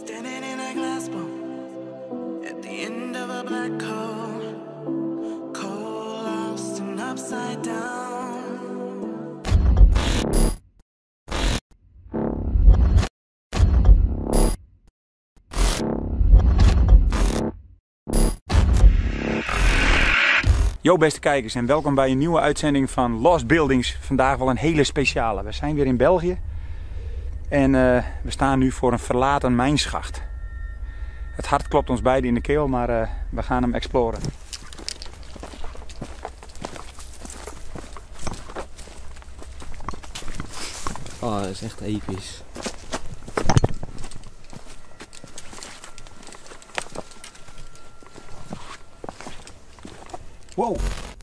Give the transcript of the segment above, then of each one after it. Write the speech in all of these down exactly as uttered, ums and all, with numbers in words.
Standing in a glass bowl at the end of a black hole, cold, lost and upside down. Yo beste kijkers en welkom bij een nieuwe uitzending van Lost Buildings. Vandaag wel een hele speciale. We zijn weer in België en uh, we staan nu voor een verlaten mijnschacht. Het hart klopt ons beiden in de keel, maar uh, we gaan hem exploren. Oh, dat is echt episch. Wow!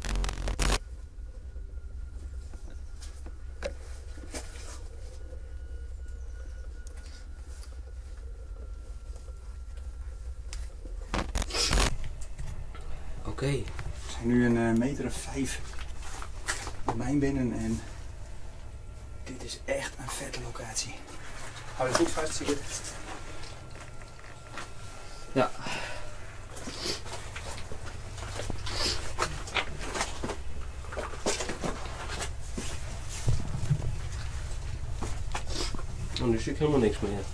Oké. We zijn nu een uh, meter of vijf de mijn binnen en dit is echt een vette locatie. Hou je goed vast, zie je het? Ja. Oh, nu zie ik helemaal niks meer.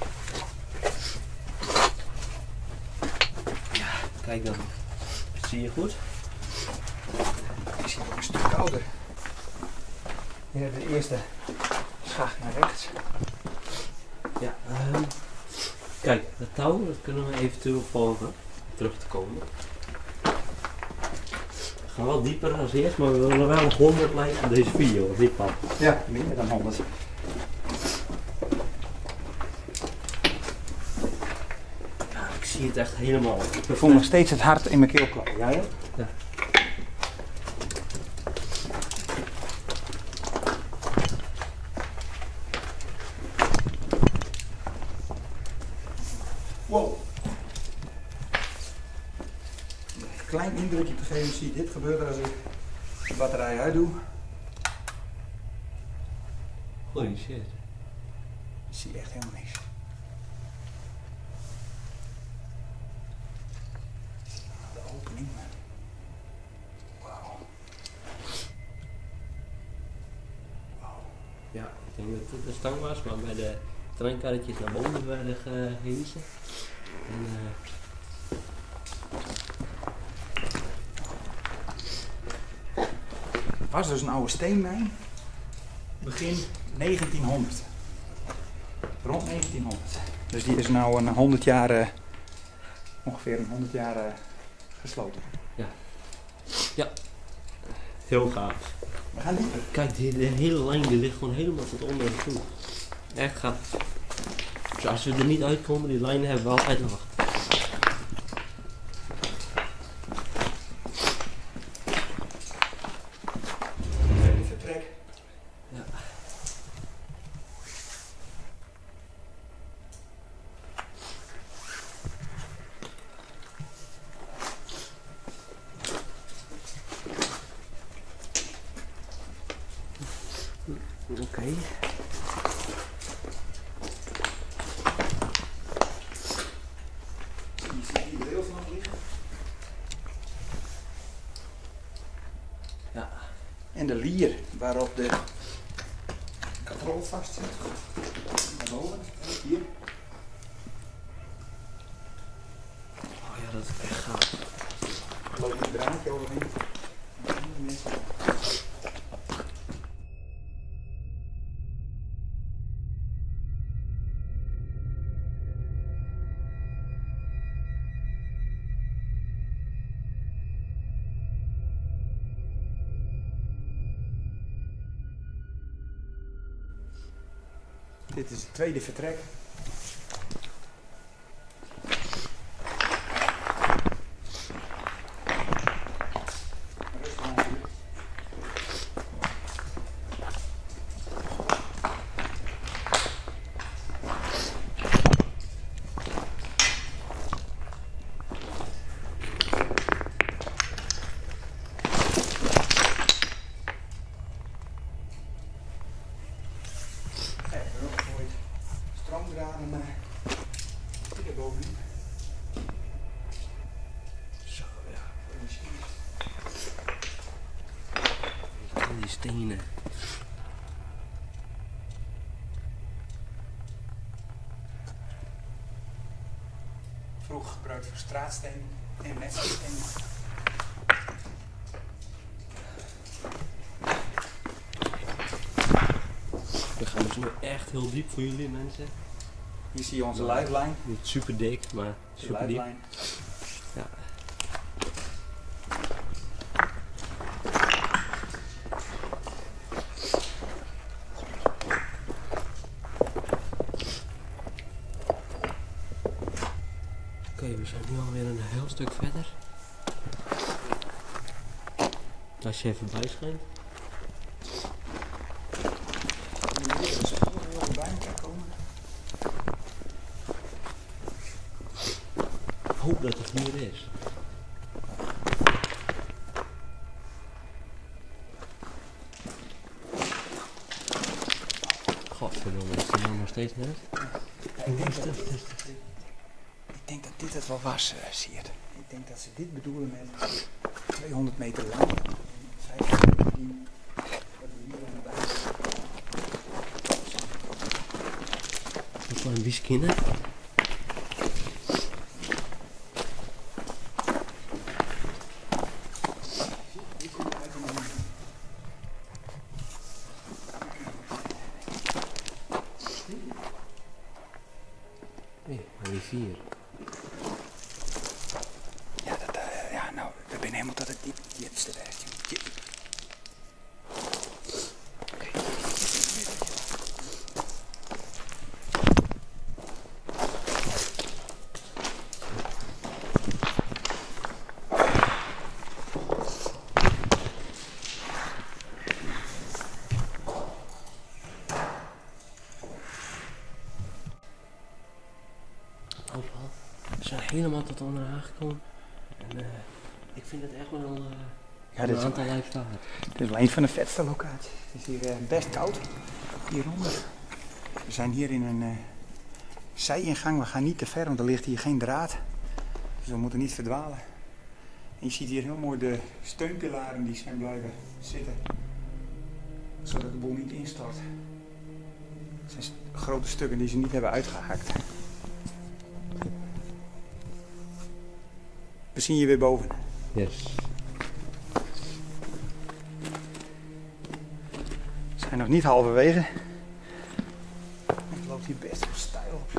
Ja, kijk dan. Zie je goed? Het is hier ook een stuk kouder. Hier hebben we de eerste schacht naar rechts. Ja, um, kijk, dat touw, dat kunnen we eventueel volgen om terug te komen. We gaan wel dieper als eerst, maar we willen wel honderd likes op deze video, of niet pap? Ja, meer dan honderd. Ja, ik zie het echt helemaal. Ik voel nog steeds het hart in mijn keel klappen. Jij ook? Ja. Wow. Een klein indrukje te geven, zie je dit gebeuren als ik de batterij uitdoe. Holy shit. Ik zie echt helemaal niks. De opening. Wauw. Wauw. Ja, ik denk dat het een stang was, maar bij de treinkarretjes naar boven werden gehezen. En, uh... Het was dus een oude steenmijn. Begin negentienhonderd. Rond negentienhonderd. Dus die is nou een honderd jaar, uh, ongeveer een honderd jaar uh, gesloten. Ja. Ja. Heel gaaf. We gaan dieper. Kijk, die, de hele lijn die ligt gewoon helemaal tot onder de toe. Echt gaaf. Dus als we er niet uitkomen, die lijnen hebben we altijd nog. Vertrek. Ja. Oké. Okay. Ja. En de lier waarop de katrol vast zit. Naar boven, hier. Oh ja, dat is echt gaaf. Er loopt een draadje overheen. Dit is het tweede vertrek. zeker bovenin. Zo, ja. Die stenen. Vroeger gebruikt voor straatsteen en metselsteen. We gaan dus nu echt heel diep voor jullie mensen. Hier zie je onze lifeline. Niet super dik, maar super diep. Ja. Oké, okay, we zijn nu alweer een heel stuk verder. Als je even bijschijnt. Ik hoop dat het hier is. Godverdomme, is die nou nog steeds net? Ik denk, dat, ik denk dat dit het wel was, uh, Siert. Ik denk dat ze dit bedoelen met tweehonderd meter lang en vijfhonderd meter diep. Dat we hier aan de buiten. Dat is wel een wieskinde. Nee, een rivier. Ja, dat, uh, ja, nou, we zijn helemaal tot het diep, diepste weg. Oké. We zijn helemaal tot onderaan gekomen. En uh, ik vind het echt wel uh, Ja, dit een aantal lijfstaten. Dit is wel een van de vetste locaties. Het is hier uh, best koud, hieronder. We zijn hier in een uh, zijingang. We gaan niet te ver, want er ligt hier geen draad. Dus we moeten niet verdwalen. En je ziet hier heel mooi de steunpilaren die zijn blijven zitten. Zodat de boel niet instort. Het zijn grote stukken die ze niet hebben uitgehakt. We zien je weer boven. Yes. We zijn nog niet halverwege. Het loopt hier best wel steil op.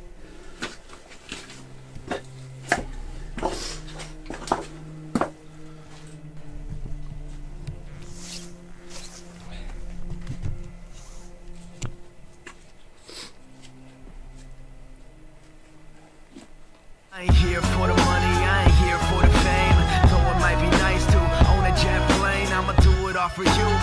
I ain't here for the money, I ain't here for the fame. Though it might be nice to own a jet plane, I'ma do it all for you.